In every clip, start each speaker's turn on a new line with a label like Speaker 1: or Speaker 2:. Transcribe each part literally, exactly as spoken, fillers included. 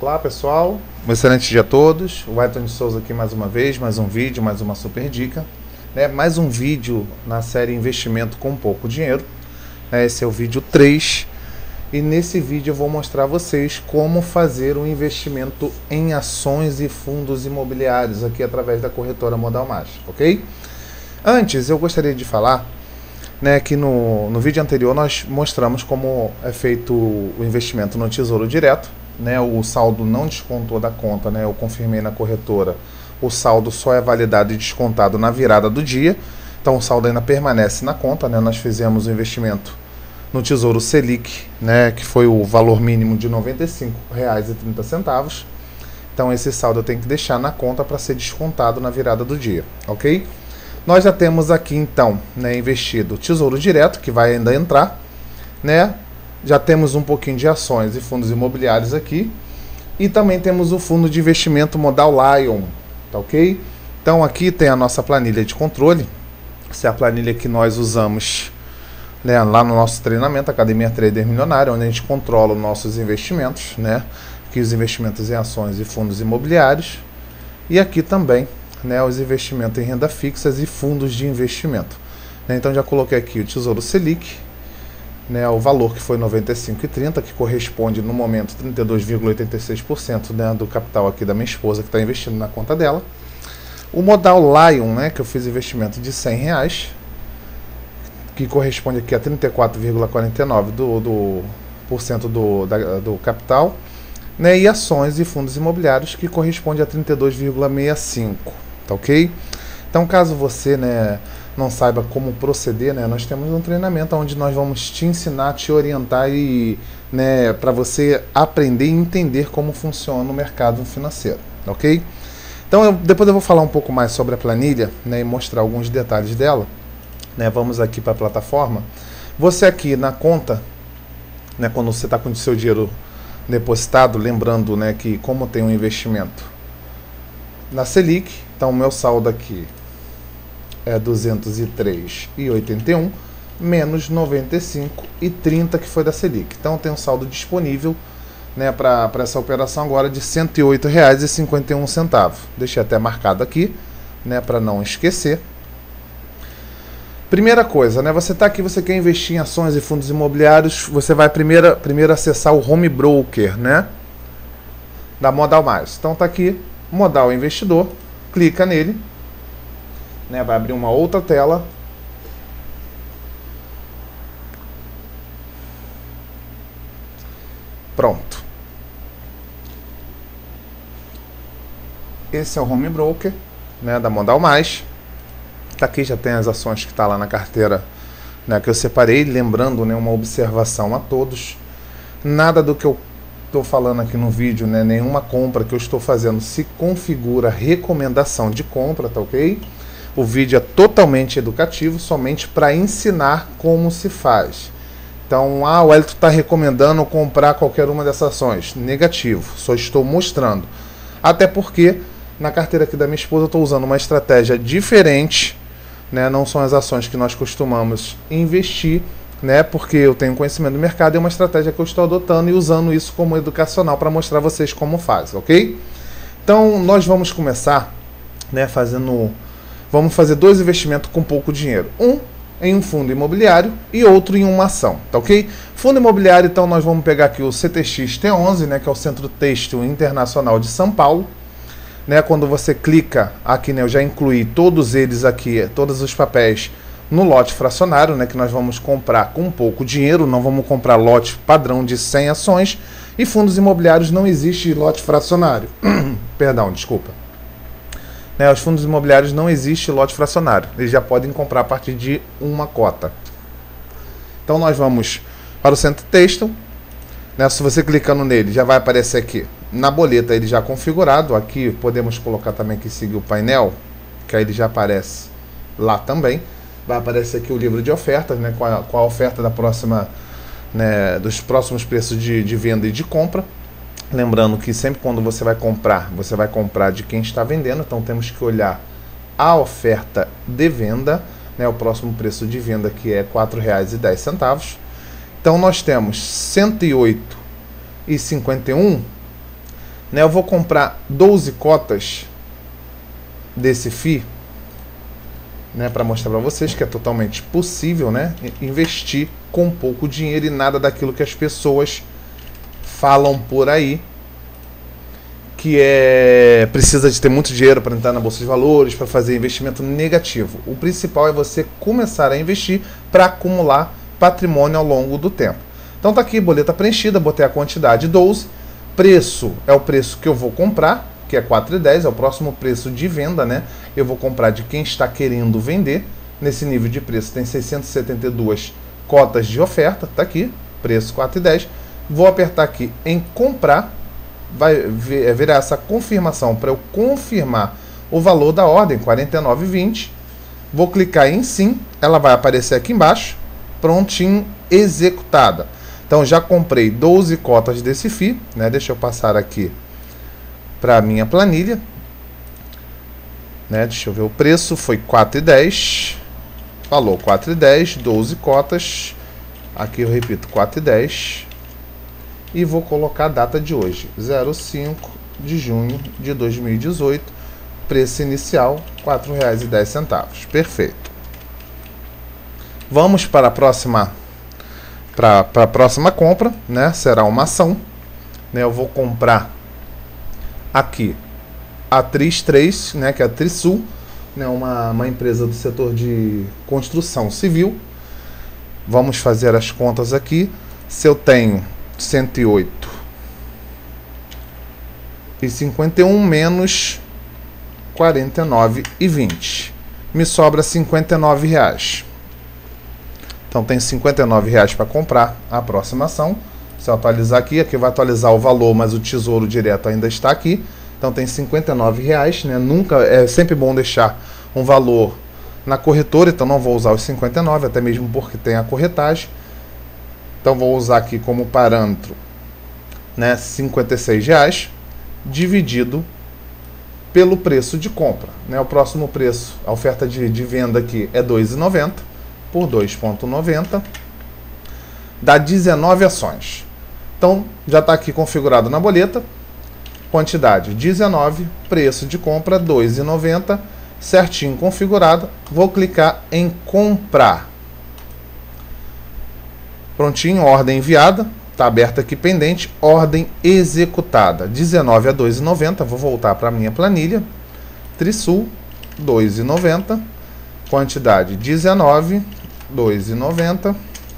Speaker 1: Olá pessoal, um excelente dia a todos. O Wellington de Souza aqui mais uma vez, mais um vídeo, mais uma super dica, né? Mais um vídeo na série Investimento com Pouco Dinheiro, né? Esse é o vídeo três e nesse vídeo eu vou mostrar a vocês como fazer um investimento em ações e fundos imobiliários aqui através da corretora Modal Mais, ok? Antes eu gostaria de falar, né, que no, no vídeo anterior nós mostramos como é feito o investimento no Tesouro Direto, né, o saldo não descontou da conta, né, eu confirmei na corretora, o saldo só é validado e descontado na virada do dia, então o saldo ainda permanece na conta, né, nós fizemos o investimento no Tesouro Selic, né, que foi o valor mínimo de noventa e cinco reais e trinta centavos, então esse saldo eu tenho que deixar na conta para ser descontado na virada do dia, ok? Nós já temos aqui então, né, investido Tesouro Direto, que vai ainda entrar, né? Já temos um pouquinho de ações e fundos imobiliários aqui. E também temos o fundo de investimento Modal Lion, tá ok? Então aqui tem a nossa planilha de controle. Essa é a planilha que nós usamos, né, lá no nosso treinamento, Academia Trader Milionário, onde a gente controla os nossos investimentos, né? Aqui os investimentos em ações e fundos imobiliários. E aqui também, né, os investimentos em renda fixas e fundos de investimento. Né, então já coloquei aqui o Tesouro Selic, né, o valor que foi noventa e cinco reais e trinta centavos, que corresponde no momento trinta e dois vírgula oitenta e seis por cento, né, do capital aqui da minha esposa que está investindo na conta dela. O Modal Lion, né, que eu fiz investimento de cem reais, que corresponde aqui a trinta e quatro vírgula quarenta e nove por cento do, do, por cento do, da, do capital, né, e ações e fundos imobiliários, que corresponde a trinta e dois vírgula sessenta e cinco, tá ok? Então, caso você, né, não saiba como proceder, né, nós temos um treinamento onde nós vamos te ensinar, te orientar e, né, para você aprender e entender como funciona o mercado financeiro, ok? Então, eu, depois eu vou falar um pouco mais sobre a planilha, né, e mostrar alguns detalhes dela, né? Vamos aqui para a plataforma. Você aqui na conta, né, quando você está com o seu dinheiro depositado, lembrando, né, que como tem um investimento na Selic, então o meu saldo aqui é duzentos e três reais e oitenta e um centavos menos noventa e cinco reais e trinta centavos que foi da Selic. Então tem um saldo disponível, né, para essa operação agora de cento e oito reais e cinquenta e um centavos. Deixei até marcado aqui, né, para não esquecer. Primeira coisa, né, você está aqui, você quer investir em ações e fundos imobiliários, você vai primeiro, primeiro acessar o Home Broker, né, da Modal Mais. Então está aqui, Modal Investidor, clica nele, né, vai abrir uma outra tela. Pronto. Esse é o Home Broker, né, da Modal Mais. Tá aqui, já tem as ações que está lá na carteira, né, que eu separei. Lembrando, né, uma observação a todos: nada do que eu estou falando aqui no vídeo, né, nenhuma compra que eu estou fazendo se configura recomendação de compra, tá ok? O vídeo é totalmente educativo, somente para ensinar como se faz. Então, ah, o Wellington está recomendando comprar qualquer uma dessas ações. Negativo, só estou mostrando. Até porque na carteira aqui da minha esposa eu estou usando uma estratégia diferente, né? Não são as ações que nós costumamos investir, né? Porque eu tenho conhecimento do mercado e é uma estratégia que eu estou adotando e usando isso como educacional para mostrar a vocês como faz, ok? Então, nós vamos começar, né, fazendo... Vamos fazer dois investimentos com pouco dinheiro. Um em um fundo imobiliário e outro em uma ação, tá ok? Fundo imobiliário, então, nós vamos pegar aqui o C T X T onze, né, que é o Centro Têxtil Internacional de São Paulo. Né, quando você clica aqui, né, eu já incluí todos eles aqui, todos os papéis no lote fracionário, né, que nós vamos comprar com pouco dinheiro, não vamos comprar lote padrão de cem ações, e fundos imobiliários não existe lote fracionário. Perdão, desculpa. Né, os fundos imobiliários não existe lote fracionário, eles já podem comprar a partir de uma cota. Então nós vamos para o Centro Têxtil, né, se você clicando nele, já vai aparecer aqui na boleta ele já configurado. Aqui podemos colocar também que siga o painel, que aí ele já aparece lá também. Vai aparecer aqui o livro de ofertas, né, com a, com a oferta da próxima, né, dos próximos preços de, de venda e de compra. Lembrando que sempre quando você vai comprar, você vai comprar de quem está vendendo, então temos que olhar a oferta de venda, né, o próximo preço de venda que é quatro reais e dez centavos. Então nós temos cento e oito reais e cinquenta e um né, eu vou comprar doze cotas desse F I, né, para mostrar para vocês que é totalmente possível, né, investir com pouco dinheiro e nada daquilo que as pessoas falam por aí, que é precisa de ter muito dinheiro para entrar na bolsa de valores, para fazer investimento negativo. O principal é você começar a investir para acumular patrimônio ao longo do tempo. Então tá aqui, boleta preenchida, botei a quantidade doze, preço é o preço que eu vou comprar, que é quatro e dez, é o próximo preço de venda, né? Eu vou comprar de quem está querendo vender. Nesse nível de preço tem seiscentas e setenta e duas cotas de oferta, tá aqui, preço quatro e dez. Vou apertar aqui em comprar, vai virar essa confirmação para eu confirmar o valor da ordem, quarenta e nove e vinte. Vou clicar em sim, ela vai aparecer aqui embaixo, prontinho, executada. Então já comprei doze cotas desse F I, né? Deixa eu passar aqui para a minha planilha, né? Deixa eu ver, o preço foi quatro e dez, falou quatro e dez, doze cotas, aqui eu repito quatro e dez, e vou colocar a data de hoje, zero cinco de junho de dois mil e dezoito, preço inicial quatro reais e dez centavos, perfeito. Vamos para a próxima, para a próxima compra, né? Será uma ação, né? Eu vou comprar aqui a Tris três, né, que é a Trisul, né, uma, uma empresa do setor de construção civil. Vamos fazer as contas aqui. Se eu tenho cento e oito e cinquenta e um menos quarenta e nove e vinte, me sobra cinquenta e nove reais. Então tem cinquenta e nove reais para comprar a próxima ação. Se eu atualizar aqui, aqui vai atualizar o valor, mas o Tesouro Direto ainda está aqui. Então tem cinquenta e nove reais, né? Nunca, é sempre bom deixar um valor na corretora, então não vou usar os cinquenta e nove, até mesmo porque tem a corretagem. Então vou usar aqui como parâmetro, né, cinquenta e seis reais dividido pelo preço de compra, né? O próximo preço, a oferta de, de venda aqui é dois reais e noventa por dois reais e noventa, dá dezenove ações. Então, já está aqui configurado na boleta, quantidade dezenove, preço de compra dois reais e noventa, certinho configurado. Vou clicar em comprar. Prontinho, ordem enviada, está aberta aqui pendente, ordem executada, dezenove a dois reais e noventa, vou voltar para a minha planilha, Trisul, dois reais e noventa, quantidade dezenove, dois reais e noventa,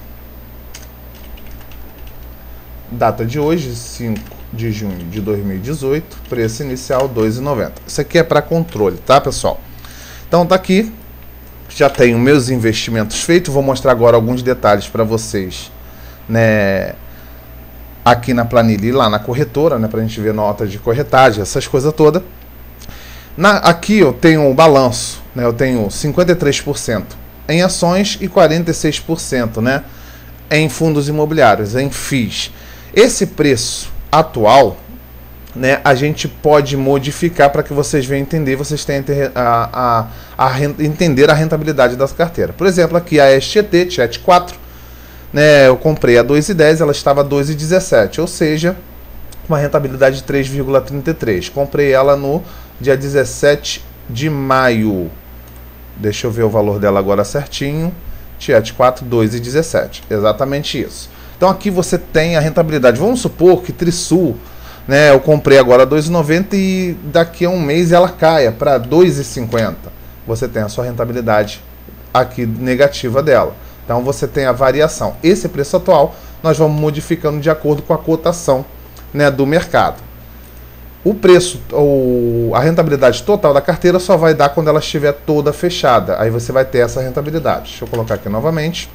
Speaker 1: data de hoje, cinco de junho de dois mil e dezoito, preço inicial dois reais e noventa. Isso aqui é para controle, tá, pessoal? Então tá aqui, já tenho meus investimentos feitos, vou mostrar agora alguns detalhes para vocês, né, aqui na planilha e lá na corretora, né, para a gente ver nota de corretagem, essas coisas todas. Na, aqui eu tenho o balanço, né, eu tenho cinquenta e três por cento em ações e quarenta e seis por cento, né, em fundos imobiliários, em F Is. Esse preço atual, né, a gente pode modificar para que vocês venham entender, vocês tenham a, a, a entender a rentabilidade dessa carteira. Por exemplo, aqui a S T T, T E T quatro, né, eu comprei a dois reais e dez, ela estava a dois reais e dezessete, ou seja, uma rentabilidade de três vírgula trinta e três. Comprei ela no dia dezessete de maio. Deixa eu ver o valor dela agora certinho. T E T quatro, dois reais e dezessete. Exatamente isso. Então aqui você tem a rentabilidade. Vamos supor que Trisul, né, eu comprei agora dois reais e noventa e daqui a um mês ela caia para dois reais e cinquenta. Você tem a sua rentabilidade aqui negativa dela. Então você tem a variação. Esse preço atual nós vamos modificando de acordo com a cotação, né, do mercado. O preço, ou a rentabilidade total da carteira só vai dar quando ela estiver toda fechada. Aí você vai ter essa rentabilidade. Deixa eu colocar aqui novamente.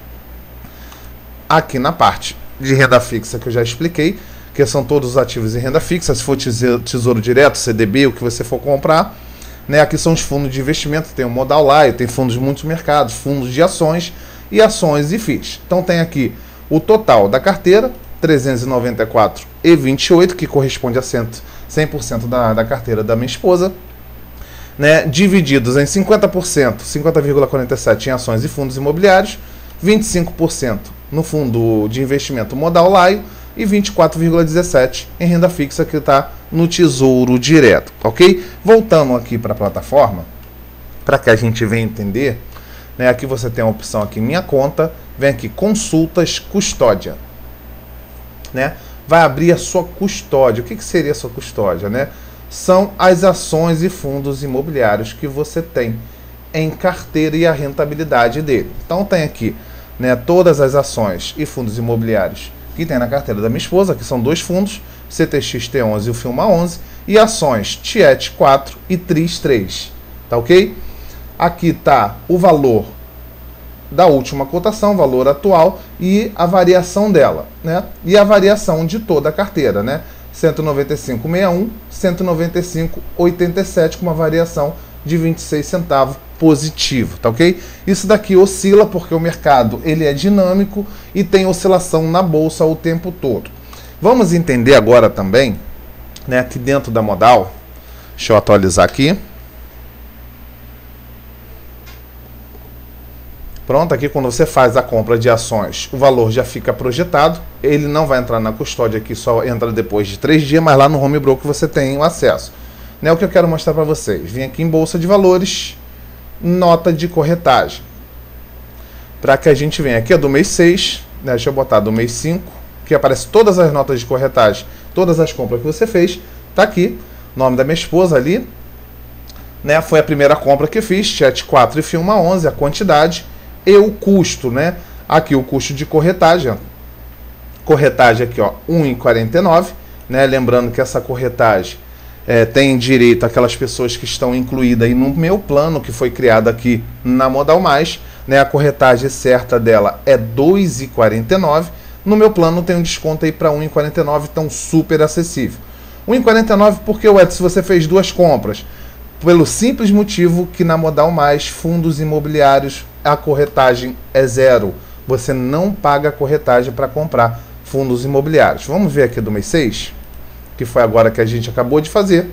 Speaker 1: Aqui na parte de renda fixa que eu já expliquei, que são todos os ativos em renda fixa, se for Tesouro Direto, C D B, o que você for comprar, né? Aqui são os fundos de investimento, tem o Modal Live, tem fundos de muitos mercados, fundos de ações e ações e F Is. Então tem aqui o total da carteira, trezentos e noventa e quatro reais e vinte e oito centavos, que corresponde a cem por cento da, da carteira da minha esposa, né? Divididos em cinquenta por cento, cinquenta vírgula quarenta e sete por cento em ações e fundos imobiliários, vinte e cinco por cento no fundo de investimento Modal Live, e vinte e quatro vírgula dezessete em renda fixa que está no Tesouro Direto, ok? Voltando aqui para a plataforma, para que a gente venha entender, né, aqui você tem a opção aqui, minha conta, vem aqui, consultas, custódia, né? Vai abrir a sua custódia. O que, que seria a sua custódia, né? São as ações e fundos imobiliários que você tem em carteira e a rentabilidade dele. Então tem aqui, né, todas as ações e fundos imobiliários que tem na carteira da minha esposa, que são dois fundos, C T X T onze e o Filma onze, e ações Tiet quatro e Tris três, tá ok? Aqui está o valor da última cotação, valor atual e a variação dela, né? E a variação de toda a carteira, né? cento e noventa e cinco vírgula sessenta e um, cento e noventa e cinco vírgula oitenta e sete, com uma variação de vinte e seis centavos positivo, tá ok? Isso daqui oscila porque o mercado ele é dinâmico e tem oscilação na bolsa o tempo todo. Vamos entender agora também, né, aqui dentro da Modal, deixa eu atualizar aqui. Pronto, aqui quando você faz a compra de ações, o valor já fica projetado, ele não vai entrar na custódia aqui, só entra depois de três dias, mas lá no Home Broker você tem o acesso. Né, o que eu quero mostrar para vocês, vim aqui em Bolsa de Valores, nota de corretagem, para que a gente venha aqui, é do mês seis, né, deixa eu botar do mês cinco, que aparece todas as notas de corretagem, todas as compras que você fez, tá aqui, nome da minha esposa ali, né, foi a primeira compra que fiz, Tiet quatro e Filma onze, a quantidade, e o custo, né? Aqui o custo de corretagem, ó. Corretagem aqui, ó, um real e quarenta e nove centavos, né? Lembrando que essa corretagem é, tem direito àquelas pessoas que estão incluídas aí no meu plano que foi criado aqui na Modal Mais, né? A corretagem certa dela é dois reais e quarenta e nove centavos. No meu plano tem um desconto aí para um real e quarenta e nove centavos, então super acessível. um real e quarenta e nove centavos porque, Edson, se você fez duas compras, pelo simples motivo que na Modal Mais, fundos imobiliários, a corretagem é zero. Você não paga a corretagem para comprar fundos imobiliários. Vamos ver aqui do mês seis, que foi agora que a gente acabou de fazer.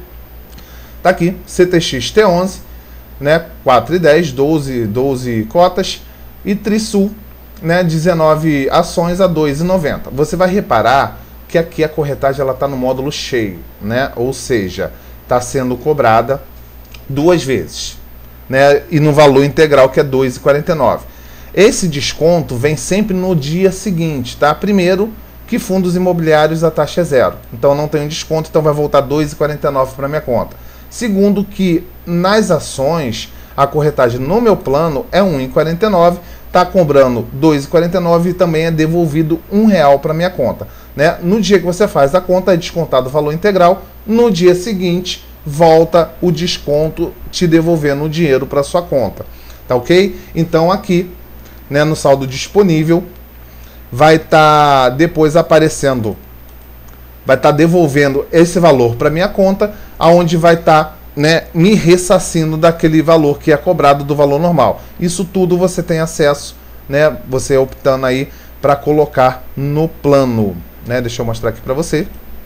Speaker 1: Tá aqui, C T X T onze, né, quatro e dez, doze, doze cotas, e Trisul, né, dezenove ações a dois reais e noventa centavos. Você vai reparar que aqui a corretagem ela está no módulo cheio, né, ou seja, está sendo cobrada duas vezes, né, e no valor integral que é dois reais e quarenta e nove centavos. Esse desconto vem sempre no dia seguinte, tá? Primeiro, que fundos imobiliários a taxa é zero, então não tem um desconto, então vai voltar dois reais e quarenta e nove centavos para minha conta. Segundo, que nas ações a corretagem no meu plano é um real e quarenta e nove centavos, tá cobrando dois reais e quarenta e nove centavos e também é devolvido um real para minha conta, né? No dia que você faz a conta é descontado o valor integral, no dia seguinte volta o desconto te devolvendo o dinheiro para sua conta, tá ok? Então aqui, né, no saldo disponível vai estar tá depois aparecendo, vai estar tá devolvendo esse valor para minha conta, aonde vai estar tá, né, me ressarcindo daquele valor que é cobrado do valor normal. Isso tudo você tem acesso, né, você optando aí para colocar no plano, né? Deixa eu mostrar aqui para você.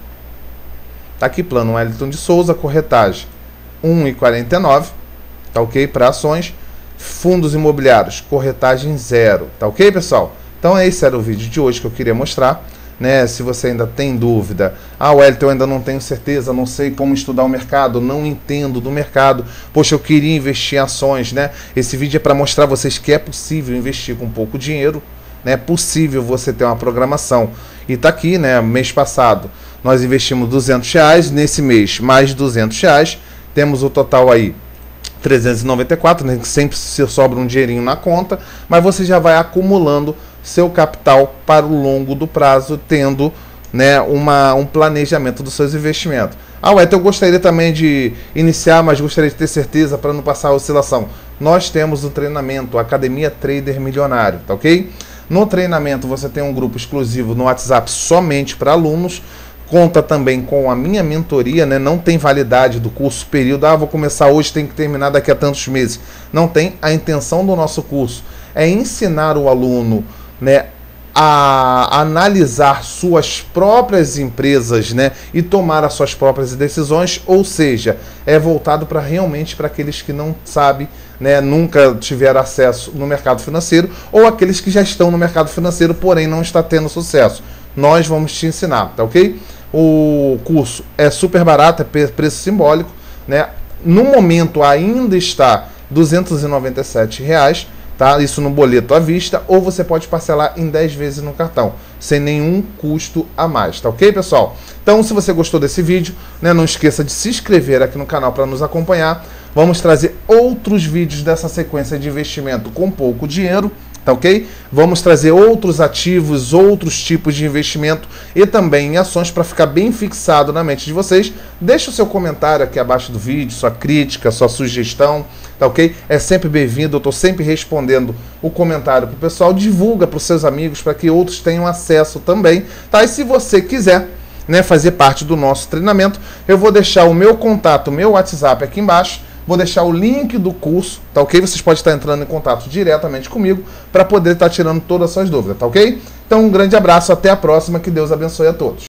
Speaker 1: Tá aqui, plano Wellington de Souza, corretagem um real e quarenta e nove centavos, tá ok? Para ações, fundos imobiliários, corretagem zero, tá ok, pessoal? Então esse era o vídeo de hoje que eu queria mostrar, né? Se você ainda tem dúvida, ah, Wellington, eu ainda não tenho certeza, não sei como estudar o mercado, não entendo do mercado, poxa, eu queria investir em ações, né? Esse vídeo é para mostrar a vocês que é possível investir com pouco dinheiro, né? É possível você ter uma programação. E tá aqui, né? Mês passado nós investimos duzentos reais, nesse mês mais duzentos reais, temos o total aí trezentos e noventa e quatro, né? Sempre se sobra um dinheirinho na conta, mas você já vai acumulando seu capital para o longo do prazo, tendo, né, uma, um planejamento dos seus investimentos. Ah, Wellington, eu gostaria também de iniciar, mas gostaria de ter certeza para não passar a oscilação. Nós temos o treinamento, Academia Trader Milionário, tá ok? No treinamento você tem um grupo exclusivo no WhatsApp somente para alunos, conta também com a minha mentoria, né? Não tem validade do curso período, ah, vou começar hoje, tem que terminar daqui a tantos meses. Não tem. A intenção do nosso curso é ensinar o aluno, né, a analisar suas próprias empresas, né, e tomar as suas próprias decisões, ou seja, é voltado para realmente para aqueles que não sabem, né, nunca tiveram acesso no mercado financeiro, ou aqueles que já estão no mercado financeiro, porém não está tendo sucesso. nós vamos te ensinar, tá ok? O curso é super barato, é preço simbólico, né? No momento ainda está duzentos e noventa e sete reais, tá? Isso no boleto à vista, ou você pode parcelar em dez vezes no cartão, sem nenhum custo a mais, tá ok, pessoal? Então, se você gostou desse vídeo, né, não esqueça de se inscrever aqui no canal para nos acompanhar. Vamos trazer outros vídeos dessa sequência de investimento com pouco dinheiro, tá ok? Vamos trazer outros ativos, outros tipos de investimento e também em ações para ficar bem fixado na mente de vocês. Deixa o seu comentário aqui abaixo do vídeo, sua crítica, sua sugestão, tá ok? É sempre bem-vindo, eu estou sempre respondendo o comentário pro pessoal. Divulga para os seus amigos para que outros tenham acesso também, tá? E se você quiser, né, fazer parte do nosso treinamento, eu vou deixar o meu contato, o meu WhatsApp aqui embaixo. Vou deixar o link do curso, tá ok? Vocês podem estar entrando em contato diretamente comigo para poder estar tirando todas as suas dúvidas, tá ok? Então, um grande abraço, até a próxima, que Deus abençoe a todos.